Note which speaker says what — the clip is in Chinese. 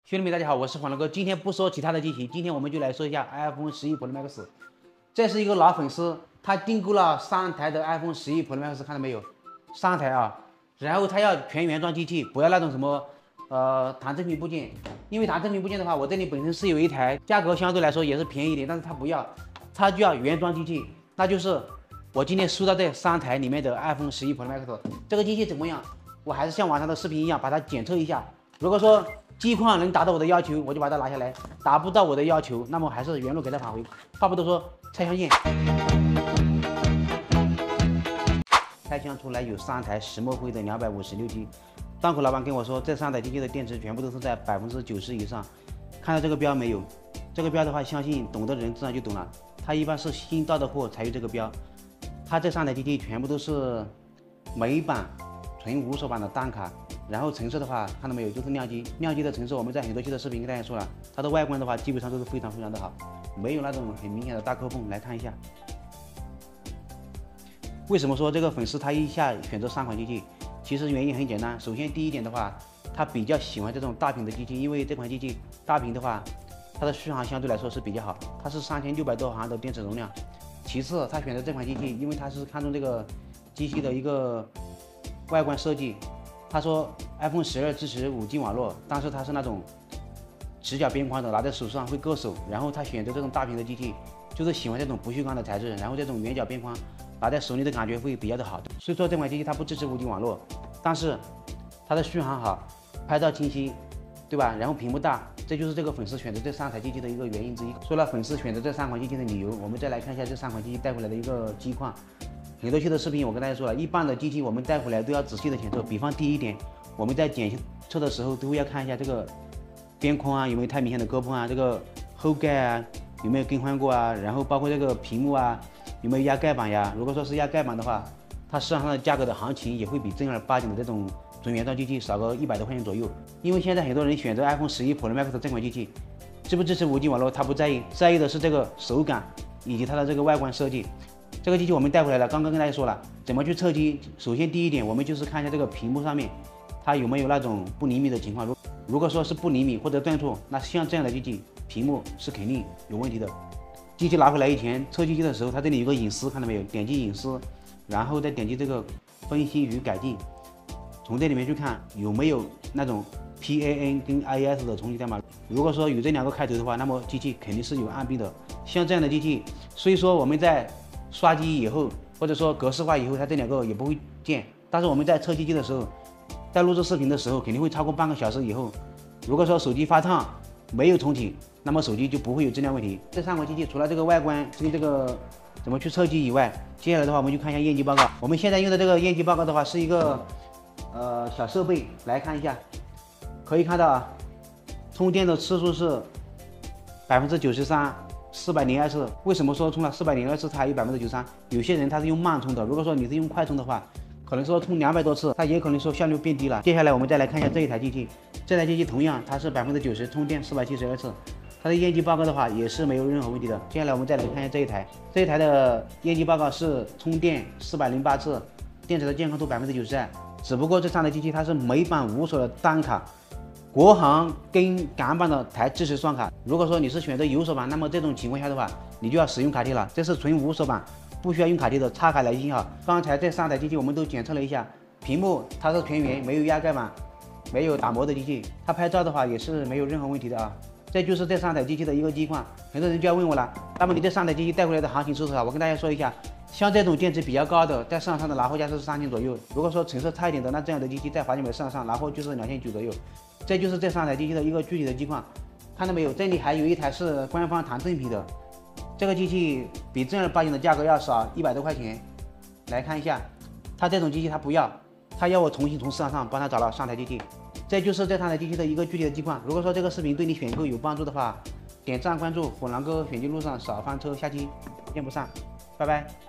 Speaker 1: 兄弟们，大家好，我是黄龙哥。今天不说其他的机器，今天我们就来说一下 iPhone 11 Pro Max。这是一个老粉丝，他订购了3台的 iPhone 11 Pro Max， 看到没有？3台啊，然后他要全原装机器，不要那种什么弹正品部件，因为弹正品部件的话，我这里本身是有一台，价格相对来说也是便宜一点，但是他不要，他就要原装机器，那就是我今天收到这3台里面的 iPhone 11 Pro Max。这个机器怎么样？我还是像网上的视频一样把它检测一下，如果说机况能达到我的要求，我就把它拿下来；达不到我的要求，那么还是原路给它返回。话不多说，拆箱见。拆箱出来有3台石墨灰的256G。档口老板跟我说，这3台机器的电池全部都是在90%以上。看到这个标没有？这个标的话，相信懂的人自然就懂了。它一般是新到的货才有这个标。它这3台机器全部都是美版纯无锁版的单卡。然后成色的话，看到没有，就是亮机。亮机的成色，我们在很多期的视频跟大家说了，它的外观的话，基本上都是非常的好，没有那种很明显的大磕碰。来看一下，为什么说这个粉丝他一下选择3款机器？其实原因很简单。首先第一点的话，他比较喜欢这种大屏的机器，因为这款机器大屏的话，它的续航相对来说是比较好，它是3600多毫安的电池容量。其次，他选择这款机器，因为他是看中这个机器的一个外观设计。他说 iPhone 12支持5G 网络，但是它是那种直角边框的，拿在手上会硌手。然后他选择这种大屏的机器，就是喜欢这种不锈钢的材质，然后这种圆角边框拿在手里的感觉会比较的好。所以说这款机器它不支持5G 网络，但是它的续航好，拍照清晰，对吧？然后屏幕大，这就是这个粉丝选择这3台机器的一个原因之一。说了粉丝选择这3款机器的理由，我们再来看一下这3款机器带回来的一个机况。很多期的视频我跟大家说了，一般的机器我们带回来都要仔细的检测。比方第一点，我们在检测的时候都要看一下这个边框啊有没有太明显的磕碰啊，这个后盖啊有没有更换过啊，然后包括这个屏幕啊有没有压盖板呀。如果说是压盖板的话，它市场上的价格的行情也会比正儿八经的这种纯原装机器少个100多块钱左右。因为现在很多人选择 iPhone 11 Pro Max 这款机器，支不支持5G 网络他不在意，在意的是这个手感以及它的这个外观设计。这个机器我们带回来了，刚刚跟大家说了怎么去测机。首先第一点，我们就是看一下这个屏幕上面它有没有那种不厘米的情况。如果说是不厘米或者断错，那像这样的机器屏幕是肯定有问题的。机器拿回来以前测机器的时候，它这里有个隐私，看到没有？点击隐私，然后再点击这个分析与改进，从这里面去看有没有那种 PAN 跟 IES 的重启代码。如果说有这2个开头的话，那么机器肯定是有暗病的。像这样的机器，所以说我们在刷机以后，或者说格式化以后，它这2个也不会见。但是我们在测机器的时候，在录制视频的时候，肯定会超过半个小时以后。如果说手机发烫没有重启，那么手机就不会有质量问题。这3款机器除了这个外观跟这个怎么去测机以外，接下来的话我们就看一下验机报告。我们现在用的这个验机报告的话，是一个小设备，来看一下，可以看到啊，充电的次数是93%。402次，为什么说充了402次它还有93%？有些人他是用慢充的，如果说你是用快充的话，可能说充200多次，它也可能说效率变低了。接下来我们再来看一下这一台机器，这台机器同样它是90%充电472次，它的验机报告的话也是没有任何问题的。接下来我们再来看一下这一台的验机报告是充电408次，电池的健康度92%，只不过这3台机器它是美版无锁的单卡。国行跟港版的台支持双卡。如果说你是选择有锁版，那么这种情况下的话，你就要使用卡贴了。这是纯无锁版，不需要用卡贴的，插卡来信号。刚才这3台机器我们都检测了一下，屏幕它是全圆，没有压盖板，没有打磨的机器，它拍照的话也是没有任何问题的啊。这就是这3台机器的一个机况。很多人就要问我了，那么你这3台机器带回来的行情是多少？我跟大家说一下，像这种电池比较高的，在市场上的拿货价是3000左右。如果说成色差一点的，那这样的机器在华强北市场上拿货就是2900左右。这就是这3台机器的一个具体的机况，看到没有？这里还有一台是官方弹正品的，这个机器比正儿八经的价格要少100多块钱。来看一下，它这种机器它不要，它要我重新从市场上帮他找了3台机器。这就是这3台机器的一个具体的机况。如果说这个视频对你选购有帮助的话，点赞关注，火狼哥选机路上少翻车，下期不见不散，拜拜。